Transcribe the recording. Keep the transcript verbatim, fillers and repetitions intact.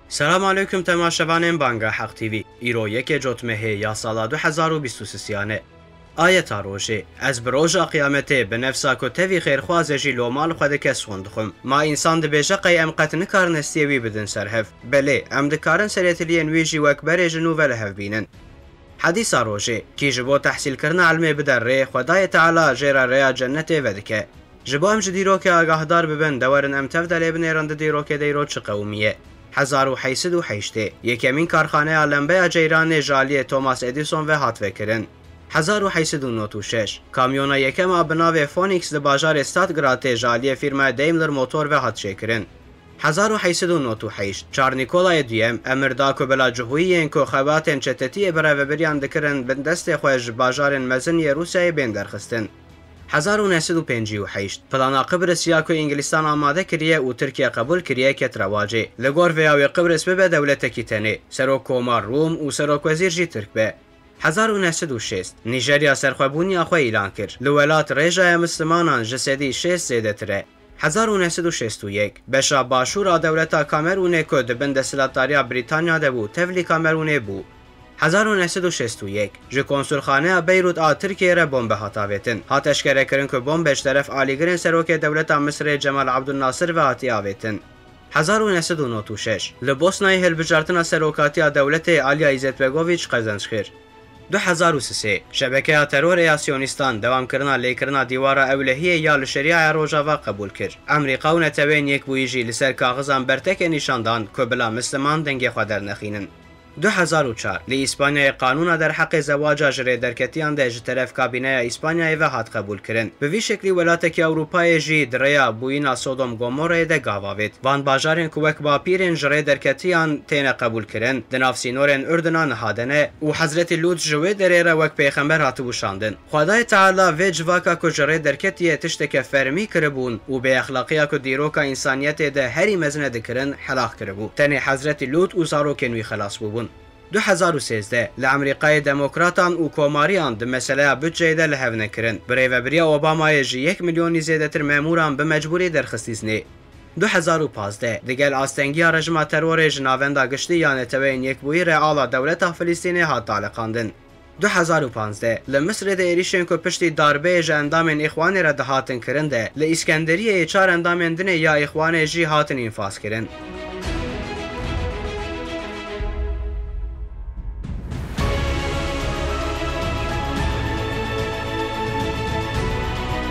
سلام علیکم تماشاوان بانگا حق تیوی ایرو یک جوتمه یا سال دو هزار و بیست و سه آیت روشه از بروژا قیامته به نفسا کو توی خیرخوازجی لومال خود کس خوندخم ما انسان دبیجه قی ام قطن کار نستیوی بدن سرهف بله ام دکارن سریتلین ویجی وکبر جنو ولهف بینن حدیث روشه کی جبو تحصیل کرنا علمه بدر ری خدای تعالی جرا ریا جنت ودکه جبو ام جدیرو که آگاهدار ببن دورن ام تفدل ابن ایران دیرو که دیرو چه قومیه هزار و هشتصد و هشت یکمین کارخانه لمبه جیران جالی توماس ادیسون و هات وکرن. هزار و هشتصد و نود و شش کامیونا یکم بناو فونیکس د بازار استاتگرات جالی فرما دیملر موتور و هات شکرن. هزار و هشتصد و نود و هشت چار نیکولای دویم امردا کو بلا جهویین کو خواتن چتتی برای بریان دکرن بندست خوش بازار مزن روسیه بین درخستن. هزار و نهصد و پنجاه و هشت پلانا قبرسیا کو انگلیستان آماده کریه و ترکیه قبول کریه کت رواجه لگور ویاوی قبرس به دولت کیتنه سرو کومار روم و سرو وزیر جی ترک به. هزار و نهصد و شش نیجریا سرخوابونی آخو اعلان کرد لولات رژای مسلمانان جسدی شش زیده تره. هزار و نهصد و شصت و یک بشا باشورا دولتا کامرونه که دبند سلطاریا بریتانیا دبو تفلی کامرونه بو. هزار و نهصد و شصت و یک جو کنسولخانه بیروت آ ترکیه را بمب هاتاویتن هات اشکره کرن که بمبش طرف آلیگرین سروک دولت مصر جمال عبدالناصر و هاتی آویتن. هزار و نهصد و نود و شش لبوسنای هلبجارتنا سروکاتی دولت آلیا ایزتبگوویچ قزنج کرد. دو هزار و سه شبکه ترور ایاسیونیستان دوام کرنا لیکرنا دیوارا اولهیه یا لشریعه روجاوا قبول کرد. امریکا و نتوین یک بویجی لسر کاغذان برتک نشاندان که بلا مسلمان دنگ خودر نخینن. دو هزار و چهار لی اسپانیا قانون در حق زواج جری درکتیان ده طرف کابینه اسپانیا و هات قبول کرن به وی شکلی ولایت که اروپای جی دریا بوینا سودوم گومورا ده گاواوید وان بازارن کوک با پیرن جری درکتیان تین قبول کرن دناف سینورن اردنان هادنه و حضرت لوط جوی درره وک پیغمبر هات بوشاندن خدای تعالی و جواکا کو جری درکتیه تشتک فرمی کربون و به اخلاقیا کو دیروکا انسانیت ده هری مزنه دکرن حلاق کربو تنی حضرت لوط و سارو کنوی خلاص بوبون. دو هزار و سیزده لامریکای دموکراتان و کوماریان د مسئله بودجه ده لحو نکرن برای و بریا اوبامای جی یک میلیونی زیاده تر ماموران به مجبوری درخستیزنی. دو هزار و پانزده دیگل آستنگی رژیم ترور جناوندا گشتی یانه توین یک بوی رعالا دولت فلسطینی هات تعلقاندن. دو هزار و پانزده لمصر ده ایریشن کو پشتی داربه ج اندامن اخوانی را دهاتن کرنده ل اسکندریه چار اندامن دنه یا اخوان جی هاتن انفاس کرن.